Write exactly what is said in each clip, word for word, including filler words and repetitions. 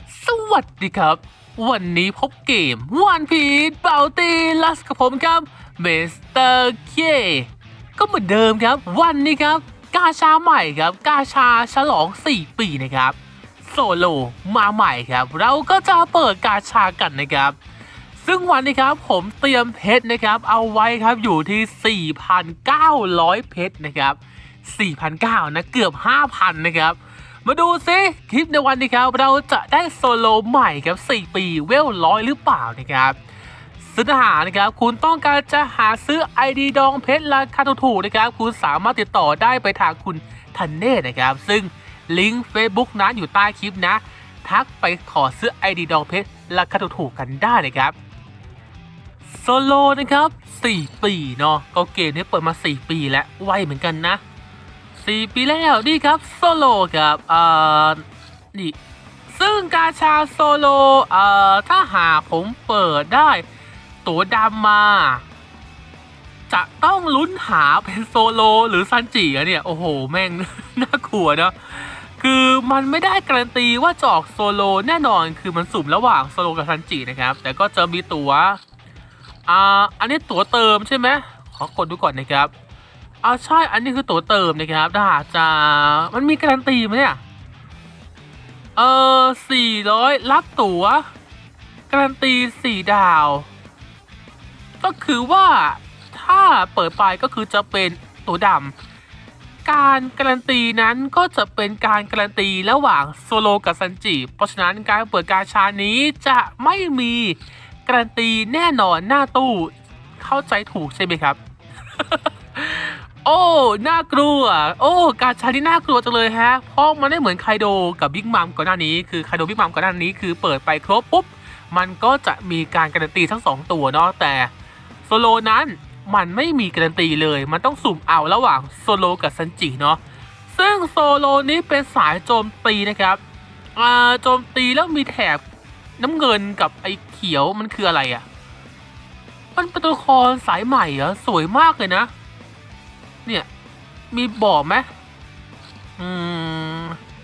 สวัสดีครับวันนี้พบเกมวันพีชเบลตี้ลัสกับผมครับเมสเตอร์เคก็เหมือนเดิมครับวันนี้ครับกาชาใหม่ครับกาชาฉลองสี่ปีนะครับโซโลมาใหม่ครับเราก็จะเปิดกาชากันนะครับซึ่งวันนี้ครับผมเตรียมเพชรนะครับเอาไว้ครับอยู่ที่ สี่พันเก้าร้อย เพชรนะครับ สี่พันเก้าร้อย นะเกือบ ห้าพัน นะครับมาดูซิคลิปในวันนี้ครับเราจะได้โซโลใหม่ครับสี่ปีเวลร้อยหรือเปล่านะครับซื้อหานะครับคุณต้องการจะหาซื้อ ไอ ดี ดองเพชรราคาถูกๆนะครับคุณสามารถติดต่อได้ไปทางคุณทันเน่นะครับซึ่งลิงก์ Facebook นั้นอยู่ใต้คลิปนะทักไปขอซื้อ ไอ ดี ดองเพชรราคาถูกๆกันได้นะครับโซโลนะครับสี่ปีเนาะก็เกมนี้เปิดมาสี่ปีแล้วไวเหมือนกันนะสี่ปีแล้วนี่ครับโซโลครับอ่านี่ซึ่งกาชาโซโลอ่าถ้าหากผมเปิดได้ตัวดำมาจะต้องลุ้นหาเป็นโซโลหรือซันจิอะเนี่ยโอ้โหแม่ง น่ากลัวเนาะคือมันไม่ได้การันตีว่าจะออกโซโลแน่นอนคือมันสุ่มระหว่างโซโลกับซันจินะครับแต่ก็จะมีตัวอ่าอันนี้ตัวเติมใช่ไหมขอกดดูก่อนนะครับอ่าใช่อันนี้คือตัวเติมนะครับถ้าหากจะมันมีการันตีไหมเนี่ยเออสี่ร้อยรับตั๋วการันตีสี่ดาวก็คือว่าถ้าเปิดไปก็คือจะเป็นตัวดำการการันตีนั้นก็จะเป็นการการันตีระหว่างโซโลกับซันจิเพราะฉะนั้นการเปิดกาชานี้จะไม่มีการันตีแน่นอนหน้าตู้เข้าใจถูกใช่ไหมครับ โอ้น่ากลัวโอ้กาชาที่น่ากลัวจังเลยฮะเพราะมันไม่เหมือนไคโดกับบิ๊กมัมก่อนหน้านี้คือไคโดบิ๊กมัมก่อนหน้านี้คือเปิดไปครบปุ๊บมันก็จะมีการการันตีทั้งสองตัวเนาะแต่โซโลนั้นมันไม่มีการันตีเลยมันต้องสุ่มเอาระหว่างโซโลกับซันจิเนาะซึ่งโซโลนี้เป็นสายโจมตีนะครับอ่าโจมตีแล้วมีแถบน้ำเงินกับไอ้เขียวมันคืออะไรอ่ะมันเป็นตัวละครสายใหม่เหรอสวยมากเลยนะเนี่ยมีบอกไหมอืม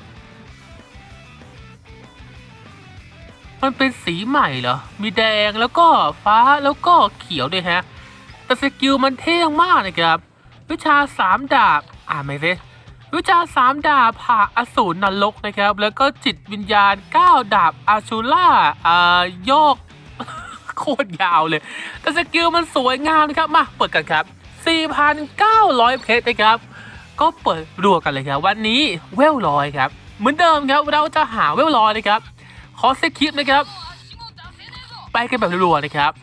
มันเป็นสีใหม่เหรอมีแดงแล้วก็ฟ้าแล้วก็เขียวด้วยฮะแต่สกิลมันเท่มากนะครับวิชาสามดาบอ่าไม่ใช่วิชาสามดาบผ่าอสูรนรกนะครับแล้วก็จิตวิญญาณเก้าดาบอาชูล่าอ่ายอกโคตรยาวเลยแต่สกิลมันสวยงามนะครับมาเปิดกันครับ สี่พันเก้าร้อย เพชรนะครับก็เปิดรัวกันเลยครับวันนี้เวลร้อยครับเหมือนเดิมครับเราจะหาเวลร้อยนะครับขอเซตคลิปนะครับไปกันแบบรัวๆนะครับ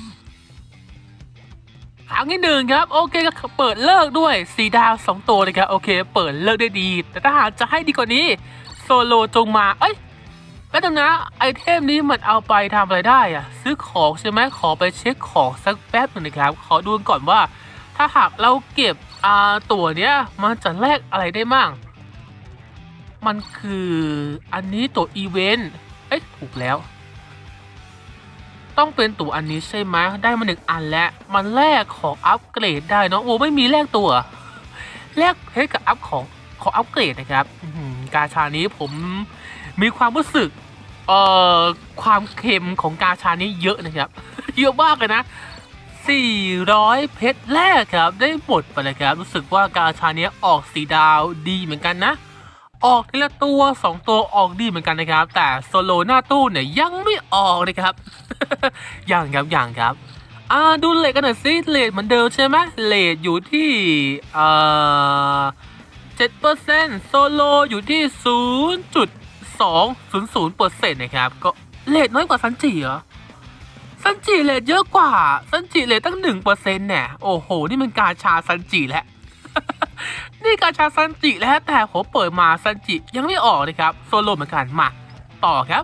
ครั้งที่หนึ่งครับโอเคก็เปิดเลิกด้วยสี่ดาวสองตัวนะครับโอเคเปิดเลิกได้ดีแต่ถ้าหากจะให้ดีกว่านี้โซโลจงมาเอ้ยแล้วตรงนะไอเทมนี้มันเอาไปทำอะไรได้อะซื้อของใช่ไหมขอไปเช็คของสักแป๊บหนึ่งนะครับขอดูก่อนว่าถ้าหากเราเก็บอ่าตัวเนี้ยมันจะแลกอะไรได้มั่งมันคืออันนี้ตัวอีเวนต์เอ้ยถูกแล้วต้องเป็นตัวอันนี้ใช่ไหมได้มาหนึ่งอันแล้วมันแลกของอัปเกรดได้เนาะโอ้ไม่มีแลกตัวแลกเพชรกับอัพของของอัปเกรดนะครับกาชานี้ผมมีความรู้สึกเอ่อความเค็มของกาชานี้เยอะนะครับเยอะมากเลยนะสี่ร้อยเพชรแรกครับได้หมดไปเลยครับรู้สึกว่ากาชาเนี้ยออกสีดาวดีเหมือนกันนะออกทีละตัวสองตัวออกดีเหมือนกันนะครับแต่โซโลหน้าตู้เนี่ยยังไม่ออกเลยครับ อย่างครับอย่างครับอ่าดูเลทกันหน่อยสิเลทเหมือนเดิมใช่ไหมเลทอยู่ที่เอ่อเจ็ดเปอร์เซ็นต์โซโลอยู่ที่ศูนย์จุดสองศูนย์ศูนย์เปอร์เซ็นต์นะครับก็เลทน้อยกว่าซันจิเหรอซันจิเลทเยอะกว่าซันจิเลทตั้งหนึ่งเปอร์เซ็นต์เนี่ยโอ้โหนี่มันกาชาซันจิแล้ว นี่กาชาซันจิแล้วแต่ผมเปิดมาซันจิยังไม่ออกเลยครับโซโลเหมือนกันมาต่อครับ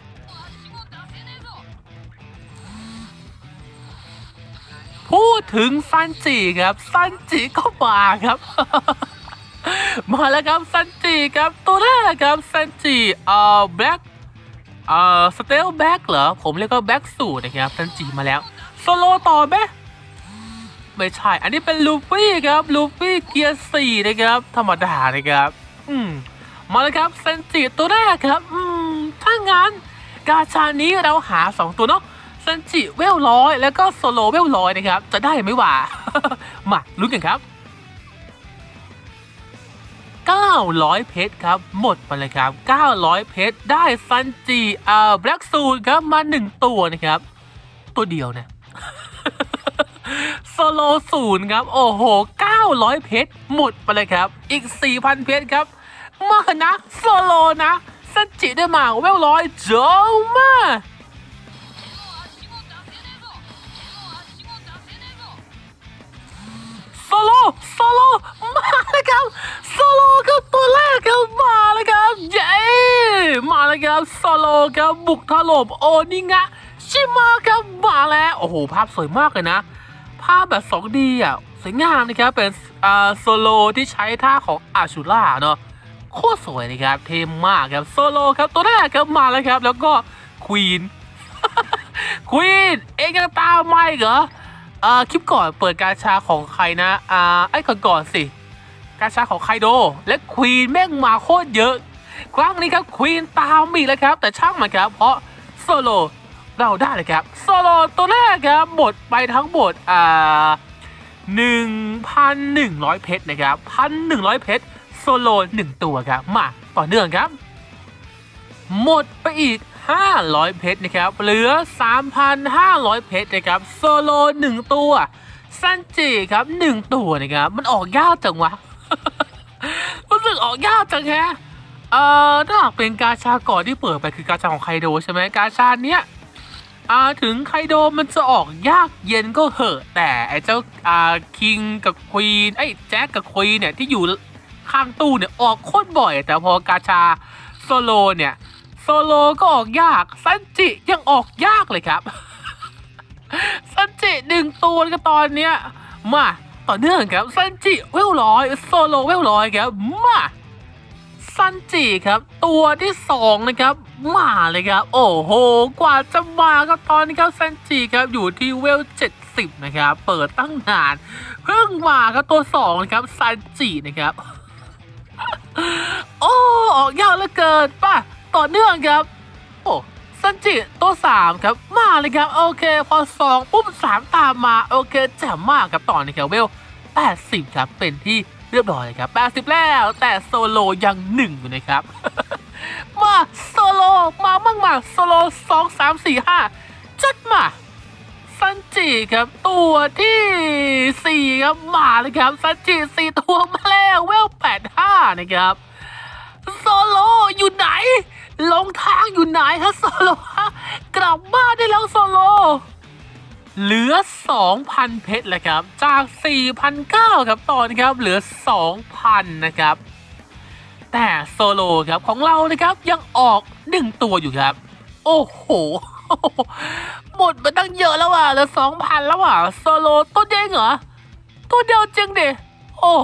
พูดถึงซันจิครับซันจิก็มาครับ มาแล้วครับซันจิครับตัวแรกครับซันจิเอ่อแบล็กเอ่อสเตลแบ็กเหรอผมเรียกว่าแบ็กสูตรนะครับซันจิมาแล้วโซโลต่อไหมไม่ใช่อันนี้เป็นลูฟี่ครับลูฟี่เกียร์สี่นะครับธรรมดานะครับอืมมาแล้วครับซันจิตัวแรกครับอืมถ้างั้น นกาชานี้เราหาสองตัวเนาะซันจิเวลร้อยแล้วก็โซโลเวลร้อยนะครับจะได้ไหมวะ มาลุ้นกันครับเก้าร้อยเพชรครับหมดไปเลยครับเก้าร้อยเพชรได้ซันจิเอ่อแบล็กซูนครับมาหนึ่งตัวนะครับตัวเดียวนะ โซโลศูนย์ครับโอ้โหเก้าร้อยเพชรหมดไปเลยครับอีก สี่พัน เพชรครับมานะโซโลนะซันจิได้มาเวลร้อยโจมาโซโลโซโลมาเลยครับโซโลครับตัวแรกครับมาเลยครับเย้มาเลยครับโซโลครับบุกถล่มโอนิงะชิมาครับมาแล้วโอ้โหภาพสวยมากเลยนะภาพแบบ สองดี อ่ะสวยงามนะครับเป็นอ่าโซโลที่ใช้ท่าของอาชูล่าเนาะโคตรสวยนะครับเท่มากครับโซโลครับตัวแรกครับมาแล้วครับแล้วก็ควีน ควีนเองยังตามไม่เหรออ่าคลิปก่อนเปิดกาชาของใครนะอ่าไอ้ก่อนก่อนสิกาชาของไคโดและควีนแม่งมาโคตรเยอะครั้งนี้ครับควีนตามมีแล้วครับแต่ช่างมันครับเพราะโซโลเราได้เลยครับโซโลตัวแรกครับหมดไปทั้งหมดอ่าหนึ่งพันหนึ่งร้อยเพชรนะครับพันหนึ่งร้อยเพชรโซโลหนึ่งตัวครับมาต่อเนื่องครับหมดไปอีกห้าร้อยเพชรนะครับเหลือ สามพันห้าร้อย เพชรนะครับโซโลหนึ่งตัวซันจิครับหนึ่งตัวนะครับมันออกยากจังวะ รู้สึกออกยากจังแฮะเอ่อถ้าหากเป็นกาชาก่อนที่เปิดไปคือกาชาของไคโดใช่ไหมกาชาเนี้ยอ่าถึงไคโดมันจะออกยากเย็นก็เหอะแต่ไอ้เจ้าอ่าคิงกับควีนไอ้แจ็คกับควีนเนี่ยที่อยู่ข้างตู้เนี่ยออกโคตรบ่อยแต่พอกาชาโซโลเนี่ยโซโลก็ออกยากซันจิยังออกยากเลยครับ ซันจิหนึ่งตัวก็ตอนเนี้ยมาต่อเนื่องครับซันจิเวลร้อยโซโลเวลร้อยครับมาซันจิครับตัวที่สองนะครับมาเลยครับโอ้โหกว่าจะมาครับตอนนี้ครับซันจิครับอยู่ที่เวลเจ็ดสิบนะครับเปิดตั้งนานเพิ่งมาครับตัวสองนะครับซันจินะครับ โอ้ออกยากเหลือเกินป่ะต่อเนื่องครับโอ้ซันจิตัวสามครับมาเลยครับโอเคพอสองปุ๊บสามตามมาโอเคแจ่มมากครับต่อนี้ครับเวลแปดสิบครับเป็นที่เรียบร้อยเลยครับแปดสิบแล้วแต่โซโลยังหนึ่งอยู่นะครับ มาโซโลมามั่งมาโซโลสองสามสี่ห้าจัดมาซันจิครับตัวที่สี่ครับมาเลยครับซันจิสี่ตัวมาแล้วเวลแปดห้านะครับโซโลอยู่ไหนลงทางอยู่ไหนฮะโซโลกลับบ้านได้แล้วโซโลเหลือ สองพัน เพชรเลยครับจาก สี่พันเก้าร้อย ครับตอนนี้ครับเหลือ สองพัน นะครับแต่โซโลครับของเรานะครับยังออกหนึ่งตัวอยู่ครับโอ้โหหมดไปตั้งเยอะแล้วอ่ะเหลือ สองพัน แล้วอ่ะโซโลตัวเด้งเหรอตัวเดียวจริงดิโอ้โห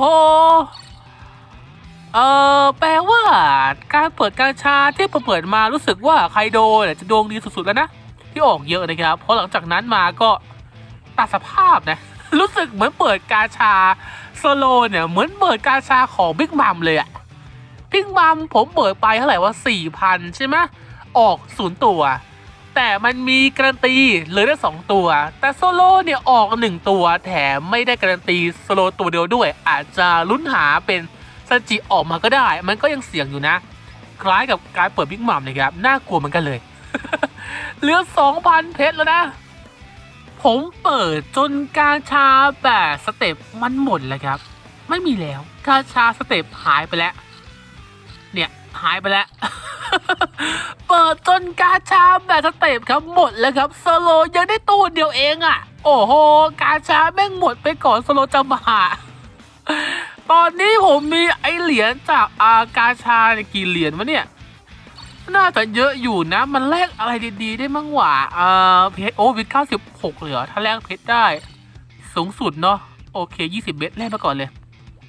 เออแปลว่าการเปิดกาชาที่เปิดมารู้สึกว่าไคโดเนี่ยจะดวงดีสุดๆแล้วนะที่ออกเยอะนะครับเพราะหลังจากนั้นมาก็ตัดสภาพนะรู้สึกเหมือนเปิดกาชาโซโลเนี่ยเหมือนเปิดกาชาของบิ๊กมัมเลยอะบิ๊กมัมผมเปิดไปเท่าไหร่ว่า สี่พัน ใช่ไหมออกศูนย์ตัวแต่มันมีการันตีเลยได้สองตัวแต่โซโลเนี่ยออกหนึ่งตัวแถมไม่ได้การันตีโซโลตัวเดียวด้วยอาจจะลุ้นหาเป็นซันจิออกมาก็ได้มันก็ยังเสี่ยงอยู่นะคล้ายกับการเปิดบิ๊กมัมเลยครับน่ากลัวเหมือนกันเลย เหลือ สองพัน เพชรแล้วนะผมเปิดจนกาชาแบบสเต็ปมันหมดแล้วครับไม่มีแล้วกาชาสเต็ปหายไปแล้วเนี่ยหายไปแล้ว เปิดจนกาชาแบบสเต็ปครับหมดแล้วครับโซโลยังได้ตัวเดียวเองอ่ะโอ้โหกาชาแม่งหมดไปก่อนโซโลจะมา ตอนนี้ผมมีไอเหรียญจากอากาชากี่เหรียญวะเนี่ยน่าจะเยอะอยู่นะมันแลกอะไรดีๆได้มั้งหว่าเอ่อเพชรโอวิดเก้าสิบหกเหลือถ้าแลกเพชรได้สูงสุดเนาะโอเคยี่สิบเมตรแลกมาก่อนเลย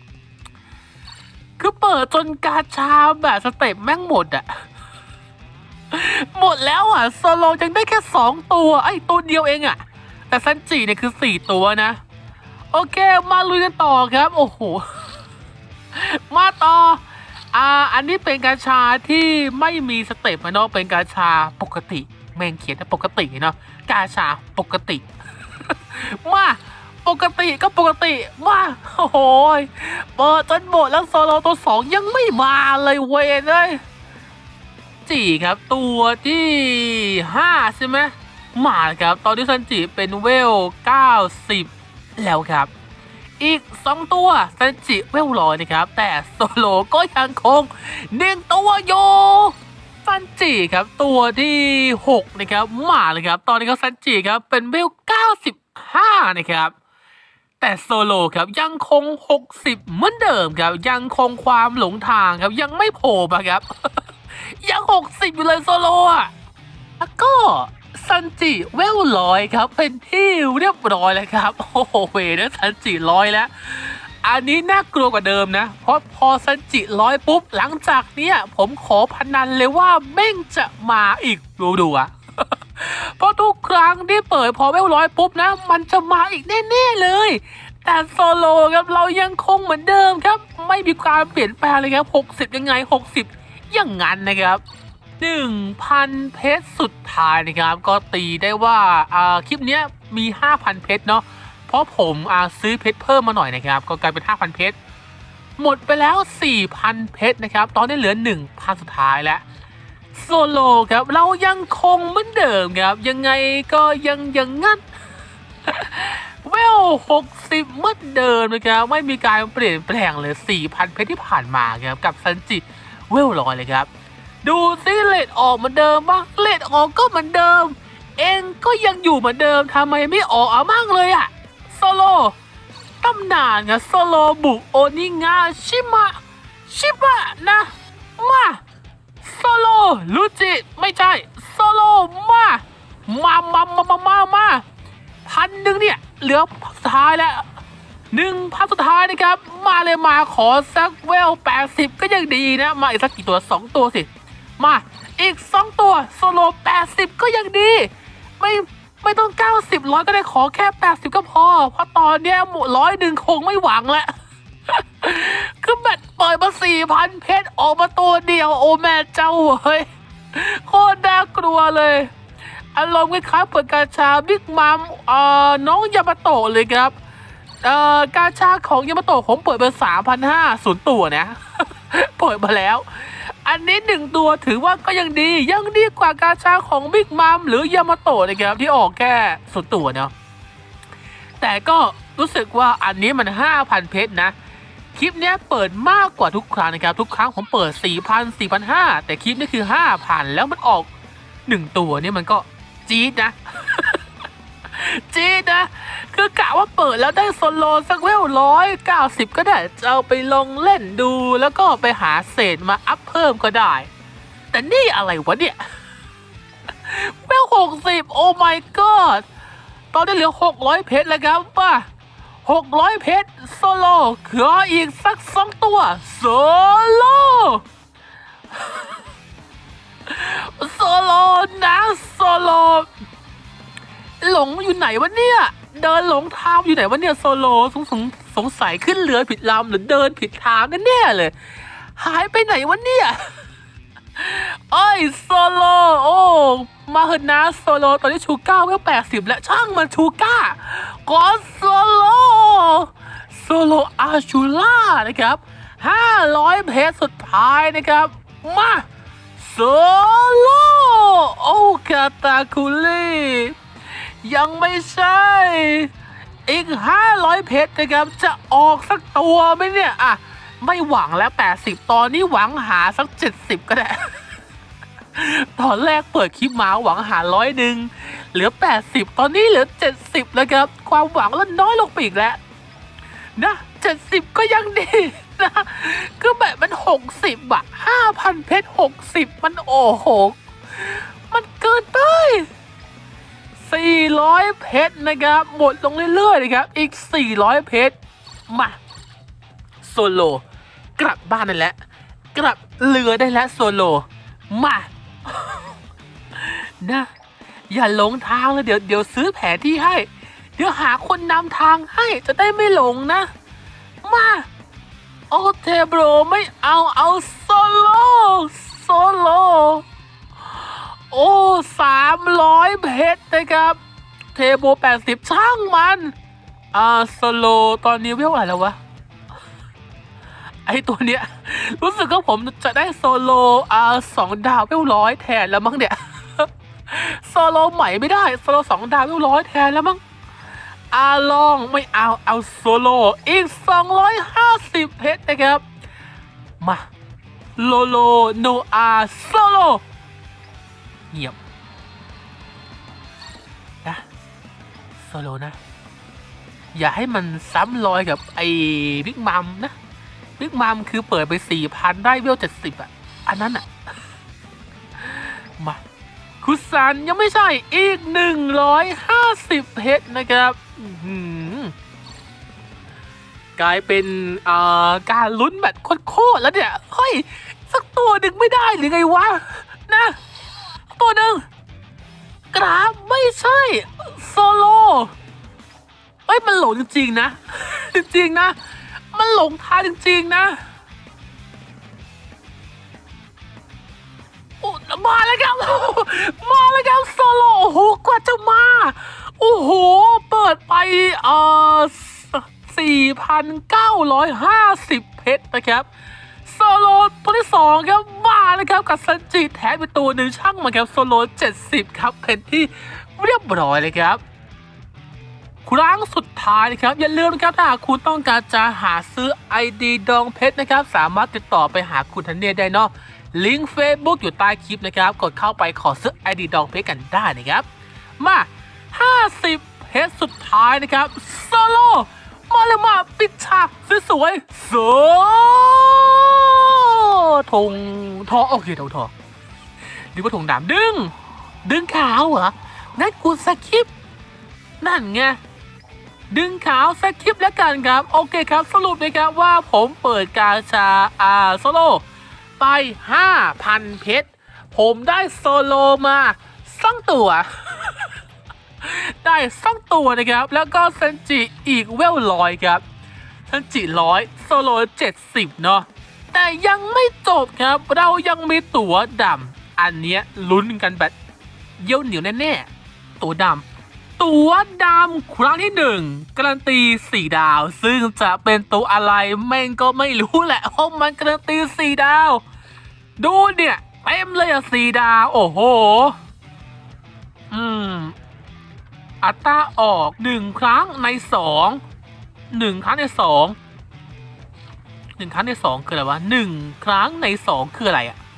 คือเปิดจนกาชาแบบสเต็ปแม่งหมดอะ หมดแล้วอ่ะโซโลยังได้แค่สองตัวไอ้ตัวเดียวเองอ่ะแต่ซันจิเนี่ยคือสี่ตัวนะโอเคมาลุยกันต่อครับโอ้โห มาต่ออ่าอันนี้เป็นกาชาที่ไม่มีสเต็ปนะเนาะเป็นกาชาปกติแม่งเขียนว่าปกติเนาะกาชาปกติ มาปกติก็ปกติมาโอ้โหเปิดจนหมดแล้วโซโลตัวสองยังไม่มาเลยเวยเลยจีครับตัวที่ห้าใช่ไหมมาครับตอนนี้ซันจิเป็นเวลเก้าสิบแล้วครับอีกสองตัวซันจิเวลร้อยนะครับแต่โซโลก็ยังคงหนึ่งตัวโยซันจิครับตัวที่หกนะครับมาเลยครับตอนนี้ก็ซันจิครับเป็นเวลเก้าสิบห้านะครับแต่โซโลครับยังคงหกสิบเหมือนเดิมครับยังคงความหลงทางครับยังไม่โผล่มาครับ ยังหกสิบอยู่เลยโซโลอ่ะแล้วก็ซันจิเวลร้อยครับเป็นที่เรียบร้อยแล้วครับโอ้โหเวนะซันจิร้อยแล้วอันนี้น่ากลัวกว่าเดิมนะเพราะพอซันจิร้อยปุ๊บหลังจากเนี้ยผมขอพนันเลยว่าแม่งจะมาอีกดูดูอ่ะ เพราะทุกครั้งที่เปิดพอเวลร้อยปุ๊บนะมันจะมาอีกแน่ๆเลยแต่โซโลครับเรายังคงเหมือนเดิมครับไม่มีความเปลี่ยนแปลงเลยครับหกสิบยังไงหกสิบอย่างนั้นนะครับหนึ่งพันเพชรสุดท้ายนะครับก็ตีได้ว่าอ่าคลิปเนี้ยมีห้าพันเพชรเนาะเพราะผมอ่าซื้อเพชรเพิ่มมาหน่อยนะครับก็กลายเป็นห้าพันเพชรหมดไปแล้ว สี่พันเพชรนะครับตอนนี้เหลือ หนึ่งพัน สุดท้ายแล้วโซโลครับเรายังคงเหมือนเดิมครับยังไงก็ยังยังงั้น เวลหกสิบเหมือนเดิมนะครับไม่มีการเปลี่ยนแปลงเลย สี่พันเพชรที่ผ่านมาครับกับซันจิเวลร้อยเลยครับดูซิเลดออกเหมือนเดิมบ้างเลดออกก็เหมือนเดิมเองก็ยังอยู่เหมือนเดิมทำไมไม่ออกเอามั่งเลยอะโซโลตำนานครับโซโลบุกโอนิงาชิมะชิมะนะมาโซโลลูจิไม่ใช่โซโลมามามามามามามาพันหนึ่งเนี่ยเหลือสุดท้ายแล้วหนึ่งพันสุดท้ายนะครับมาเลยมาขอสักเวลแปดสิบก็ยังดีนะมาอีกสักกี่ตัวสองตัวสิมาอีกสองตัวโซโลแปดสิบก็ยังดีไม่ไม่ต้องเก้าสิบร้อยก็ได้ขอแค่แปดสิบก็พอเพราะตอนเนี้ยหมดร้อยหนึ่งคงไม่หวังแล้ว คือแบตเปิดมาสี่พันเพชรออกมาตัวเดียวโอแม่เจ้าเฮ้ยโคตรน่ากลัวเลยอารมณ์คล้ายๆเปิดกาชาบิ๊กมัมเอ่อน้องยามาโตะเลยครับเอ่อกาชาของยามาโตะผมเปิดเป็นสามพันห้าศูนย์ตัวนะ เปิดมาแล้วอันนี้หนึ่งตัวถือว่าก็ยังดียังดีกว่ากาชาของบิ๊กมัมหรือยามาโตะนะครับที่ออกแค่ศูนย์ตัวเนาะแต่ก็รู้สึกว่าอันนี้มันห้าพันเพชรนะคลิปนี้เปิดมากกว่าทุกครั้งนะครับทุกครั้งผมเปิด สี่พัน สี่พันห้าร้อย แต่คลิปนี้คือ ห้าพัน แล้วมันออกหนึ่งตัวนี่มันก็จี๊ดนะ จี๊ดนะคือกะว่าเปิดแล้วได้โซโลสักเวลร้อยเก้าสิบก็ได้จะเอาไปลงเล่นดูแล้วก็ไปหาเศษมาอัพเพิ่มก็ได้แต่นี่อะไรวะเนี่ย เวลหกสิบโอ้ my god ตอนนี้เหลือหกร้อยเพชรแล้วครับป่ะหกร้อยเพชรโซโลขออีกสักสองตัวโซโล โซโลนะโซโลหลงอยู่ไหนวะเนี่ยเดินหลงทางอยู่ไหนวะเนี่ยโซโลสงสงสงสัยขึ้นเรือผิดลำหรือเดินผิดทางแน่ๆเลยหายไปไหนวะเนี่ยโอ้ยโซโลโอ้มาเถอะนะโซโลตอนนี้ชูก้าเวลแปดสิบแล้วช่างมันชูก้าก็โซโลโซโลอาชูล่านะครับห้าร้อยเพชรสุดท้ายนะครับมาโซโลโอ้คาตาคุลียังไม่ใช่อีกห้าร้อยเพชรนะครับจะออกสักตัวไหมเนี่ยอ่ะไม่หวังแล้วแปดสิบตอนนี้หวังหาสักเจ็ดสิบก็ได้ ตอนแรกเปิดคลิปมาหวังหาร้อยหนึ่งเหลือแปดสิบตอนนี้เหลือเจ็ดสิบแล้วครับความหวังลดน้อยลงไปอีกแล้วนะเจ็ดสิบก็ยังดีนะคือแบบมันหกสิบอะห้าพันเพชรหกสิบมันโอ้โหมันเกินไปสี่ร้อยเพชรนะครับหมดลงเรื่อยๆนะครับอีกสี่ร้อยเพชรมาโซโลกลับบ้านได้แล้วกลับเรือได้แล้วโซโลมานะอย่าหลงทางเลยเดี๋ยวเดี๋ยวซื้อแผนที่ให้เดี๋ยวหาคนนำทางให้จะได้ไม่หลงนะมาโอเคโบรไม่เอาเอาโซโลโซโลโอ้สามร้อยเพชรนะครับเทโบแปดสิบช่างมันอ่าโซโลตอนนี้เวลอะไรแล้ววะไอตัวเนี้ยรู้สึกว่าผมจะได้โซโลอ่าสองดาวเวลร้อยแทนแล้วมั้งเนี่ยโซโลใหม่ไม่ได้โซโลสองดาวเวลร้อยแทนแล้วมั้งอาลองไม่เอาเอาโซโลอีกสองร้อยห้าสิบเพชรนะครับมาโลโลโนอาโซโลเงียบนะโซโลนะอย่าให้มันซ้ำรอยกับไอ้บิ๊กมัมนะบิ๊กมัมคือเปิดไปสี่พันได้เวลเจ็ดสิบอ่ะอันนั้นอ่ะมาคุซันยังไม่ใช่อีกหนึ่งร้อยห้าสิบเพชรนะครับกลายเป็นการลุ้นแบบโคตรแล้วเนี่ยเฮ้ยสักตัวหนึ่งไม่ได้หรือไงวะนะตัวหนึ่งกราฟไม่ใช่โซโลเอ้ยมันหลงจริงๆนะจริงๆนะมันหลงทางจริงๆนะโอ้มาแล้วครับมาแล้วครับโซโลโอ้โหกว่าจะมาโอ้โหเปิดไปเอ่อสี่พันเก้าร้อยห้าสิบเพชรนะครับโซโลตัวที่สองครับมาแล้วครับกับซันจิแถมไปตัวหนึ่งช่างมาครับโซโลเจ็ดสิบครับเป็นที่เรียบร้อยเลยครับครั้งสุดท้ายนะครับอย่าลืมนะครับถ้าคุณต้องการจะหาซื้อ ไอ ดี ดองเพชรนะครับสามารถติดต่อไปหาคุณธัญเนศได้เนาะลิงก์ Facebook อยู่ใต้คลิปนะครับกดเข้าไปขอซื้อ ไอ ดี ดองเพชรกันได้นะครับมาห้าสิบเพชรสุดท้ายนะครับโซโลมาเลยมาปิดฉากสวยๆโซธงทอโอเคธงทอหรือว่าธงดำดึงดึงขาวเหรอนั่นกูสคริปต์นั่นไงดึงขาวสคริปต์แล้วกันครับโอเคครับสรุปนะครับว่าผมเปิดกาชาอาโซโลไป ห้าพัน เพชรผมได้โซโลมาสองตัวได้สองตัวนะครับแล้วก็เซนจิอีกเวลร้อยครับเซนจิร้อยโซโลเจ็ดสิบเนาะแต่ยังไม่จบครับเรายังมีตั๋วดำอันเนี้ยลุ้นกันแบบเยี่ยวเหนียวแน่ๆตั๋วดำตั๋วดำครั้งที่หนึ่งการันตีสี่ดาวซึ่งจะเป็นตัวอะไรแม่งก็ไม่รู้แหละเพราะมันการันตีสี่ดาวดูเนี่ยเต็มเลยอะสี่ดาวโอ้โหอืมอัตราออกหนึ่งครั้งในสองหนึ่งครั้งในสองหนึ่งครั้งในสองคืออะไรวะหนึ่งครั้งในสองคืออะไรอะ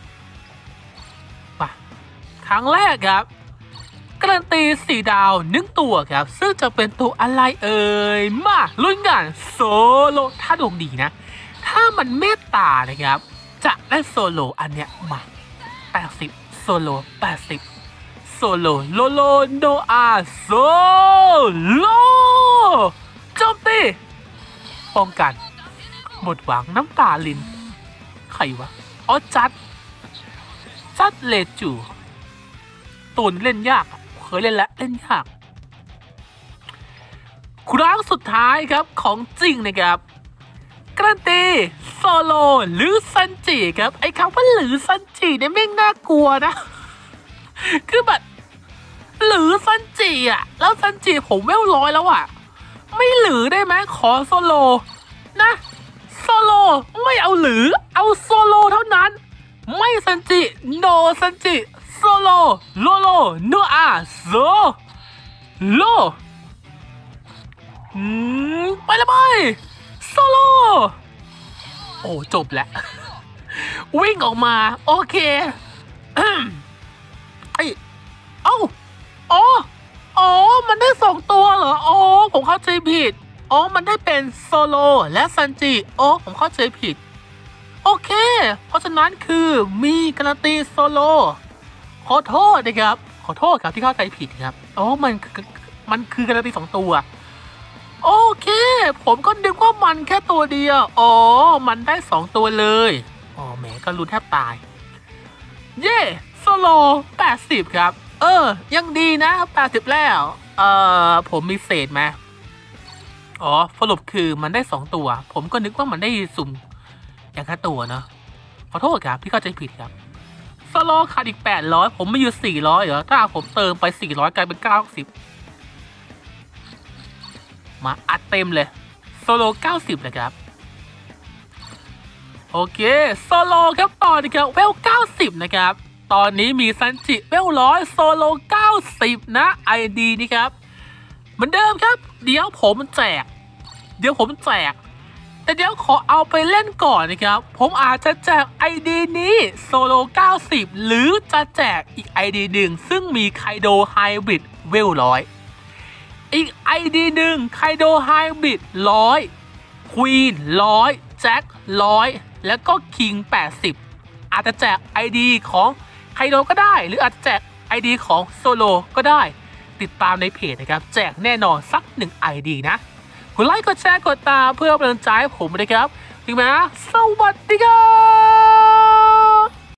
ป่ะครั้งแรกครับการันตีสี่ดาวหนึ่งตัวครับซึ่งจะเป็นตัวอะไรเอ่ยมาลุ้นกันโซโลถ้าดวงดีนะถ้ามันเมตตานะครับจะได้โซโลอันเนี้ยมาแปดสิบโซโลแปดสิบโซโลโลโลโนอาโซโลโจมตีป้องกันหมดหวังน้ำตาลินใครวะอ๋อจัดจัดเลจูตูนเล่นยากเคยเล่นแล้วเล่นยากครั้งสุดท้ายครับของจริงนะครับการันตีโซโลหรือซันจิครับไอ้คำว่าหรือซันจิเนี่ยแม่งน่ากลัวนะคือแบบหรือซันจิอ่ะแล้วซันจิผมเวลร้อยแล้วอ่ะไม่หรือได้ไหมขอโซโลนะโซโลไม่เอาหรือเอาโซโลเท่านั้นไม่ซันจิโนซันจิโซโลโลโลโนอาโซโลอืมไปเลยไปโซโลโอ้จบแล้ววิ่งออกมาโอเคไอเอ้าอ๋ออ๋อมันได้สองตัวเหรออ๋อผมเข้าใจผิดอ๋อมันได้เป็นโซโลและซันจิอ๋อผมเข้าใจผิดโอเคเพราะฉะนั้นคือมีการันตีโซโลขอโทษนะครับขอโทษครับที่เข้าใจผิดครับอ๋อมันมันคือการันตีสองตัวโอเคผมก็นึกว่ามันแค่ตัวเดียวอ๋อมันได้สองตัวเลยอ๋อแหมก็ลุ้นแทบตายเย่โซโลแปดสิบครับเออยังดีนะแปดสิบแล้วเอ่อผมมีเศษไหมอ๋อสรุปคือมันได้สองตัวผมก็นึกว่ามันได้สุ่มอย่างแค่ตัวเนาะขอโทษครับพี่เข้าใจผิดครับโซโลขาดอีกแปดร้อยผมไม่อยู่สี่ร้อยเหรอถ้าผมเติมไปสี่ร้อยกลายเป็นเก้าสิบมาอัดเต็มเลยโซโลเก้าสิบเลยครับโอเคโซโลครับต่อนะครับเวลเก้าสิบนะครับตอนนี้มีซันจิเวลร้อยโซโลเก้าสิบนะ ไอ ดี นี่ครับเหมือนเดิมครับเดี๋ยวผมแจกเดี๋ยวผมแจกแต่เดี๋ยวขอเอาไปเล่นก่อนนะครับผมอาจจะแจก ไอ ดี นี้โซโลเก้าสิบหรือจะแจกอีก ไอ ดี หนึ่งซึ่งมีไคโดไฮบริดเวลร้อยอีก ไอ ดี หนึ่งไคโดไฮบริดร้อยควีนร้อยแจ็คร้อยแล้วก็คิงแปดสิบอาจจะแจก ไอ ดี ของไคโดก็ได้หรืออาจจะแจก ไอ ดี ของโซโลก็ได้ติดตามในเพจนะครับแจกแน่นอนสักหนึ่ง ไอ ดี นะกดไลค์กดแชร์กดตามเพื่อเป็นกำลังใจให้ผมนะครับถึงแม้สวัสดีครับ